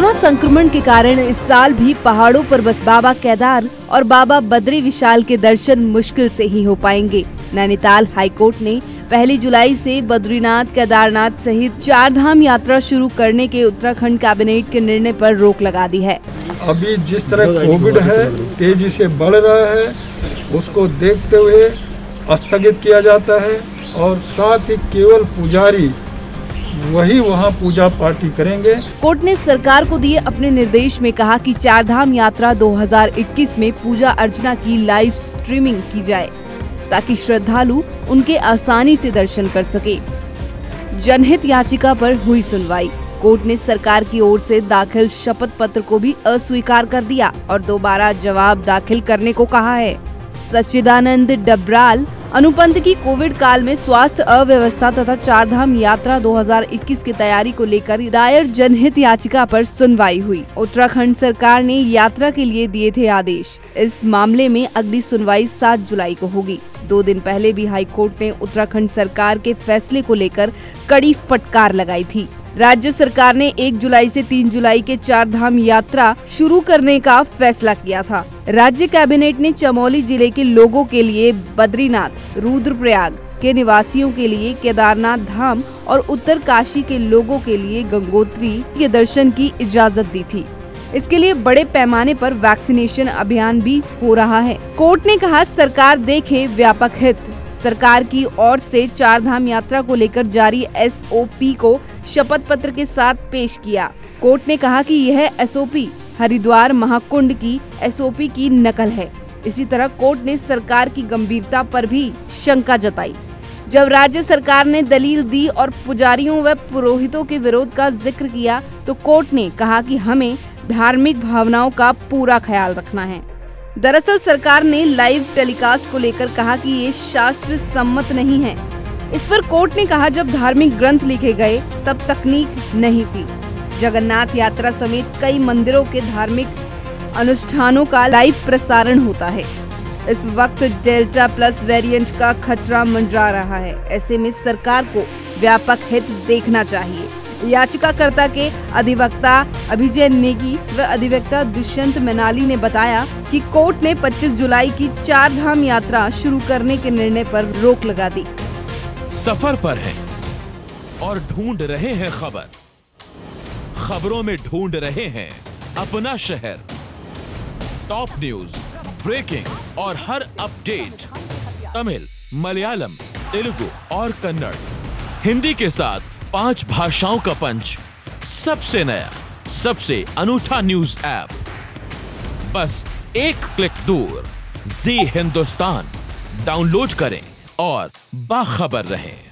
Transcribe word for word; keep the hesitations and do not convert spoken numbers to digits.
Corona संक्रमण के कारण इस साल भी पहाड़ों पर बस बाबा केदार और बाबा बद्री विशाल के दर्शन मुश्किल से ही हो पाएंगे। नैनीताल हाईकोर्ट ने पहली जुलाई से बद्रीनाथ, केदारनाथ सहित चार धाम यात्रा शुरू करने के उत्तराखंड कैबिनेट के निर्णय पर रोक लगा दी है। अभी जिस तरह कोविड है तेजी से बढ़ रहा है, उसको देखते हुए स्थगित किया जाता है और साथ ही केवल पुजारी वही वहां पूजा पाठी करेंगे। कोर्ट ने सरकार को दिए अपने निर्देश में कहा कि चार धाम यात्रा दो हज़ार इक्कीस में पूजा अर्चना की लाइव स्ट्रीमिंग की जाए ताकि श्रद्धालु उनके आसानी से दर्शन कर सके। जनहित याचिका पर हुई सुनवाई। कोर्ट ने सरकार की ओर से दाखिल शपथ पत्र को भी अस्वीकार कर दिया और दोबारा जवाब दाखिल करने को कहा है। सच्चिदानंद डबराल अनुपंथ की कोविड काल में स्वास्थ्य अव्यवस्था तथा चार धाम यात्रा दो हज़ार इक्कीस की तैयारी को लेकर दायर जनहित याचिका पर सुनवाई हुई। उत्तराखंड सरकार ने यात्रा के लिए दिए थे आदेश। इस मामले में अगली सुनवाई सात जुलाई को होगी। दो दिन पहले भी हाई कोर्ट ने उत्तराखंड सरकार के फैसले को लेकर कड़ी फटकार लगाई थी। राज्य सरकार ने एक जुलाई से तीन जुलाई के चार धाम यात्रा शुरू करने का फैसला किया था। राज्य कैबिनेट ने चमोली जिले के लोगों के लिए बद्रीनाथ, रुद्रप्रयाग के निवासियों के लिए केदारनाथ धाम और उत्तर काशी के लोगों के लिए गंगोत्री के दर्शन की इजाजत दी थी। इसके लिए बड़े पैमाने पर वैक्सीनेशन अभियान भी हो रहा है। कोर्ट ने कहा, सरकार देखे व्यापक हित। सरकार की ओर से चार धाम यात्रा को लेकर जारी एस ओ पी को शपथ पत्र के साथ पेश किया। कोर्ट ने कहा कि यह एस ओ पी हरिद्वार महाकुंड की एस ओ पी की नकल है। इसी तरह कोर्ट ने सरकार की गंभीरता पर भी शंका जताई। जब राज्य सरकार ने दलील दी और पुजारियों व पुरोहितों के विरोध का जिक्र किया तो कोर्ट ने कहा कि हमें धार्मिक भावनाओं का पूरा ख्याल रखना है। दरअसल सरकार ने लाइव टेलीकास्ट को लेकर कहा कि ये शास्त्र सम्मत नहीं है। इस पर कोर्ट ने कहा, जब धार्मिक ग्रंथ लिखे गए तब तकनीक नहीं थी। जगन्नाथ यात्रा समेत कई मंदिरों के धार्मिक अनुष्ठानों का लाइव प्रसारण होता है। इस वक्त डेल्टा प्लस वेरिएंट का खतरा मंडरा रहा है। ऐसे में सरकार को व्यापक हित देखना चाहिए। याचिकाकर्ता के अधिवक्ता अभिजय नेगी व अधिवक्ता दुष्यंत मनाली ने बताया कि कोर्ट ने पच्चीस जुलाई की चार धाम यात्रा शुरू करने के निर्णय पर रोक लगा दी। सफर पर हैं और ढूंढ रहे हैं खबर, खबरों में ढूंढ रहे हैं अपना शहर। टॉप न्यूज, ब्रेकिंग और हर अपडेट तमिल, मलयालम, तेलुगु और कन्नड़, हिंदी के साथ पांच भाषाओं का पंच, सबसे नया, सबसे अनूठा न्यूज ऐप, बस एक क्लिक दूर। जी हिंदुस्तान डाउनलोड करें और बाखबर रहें।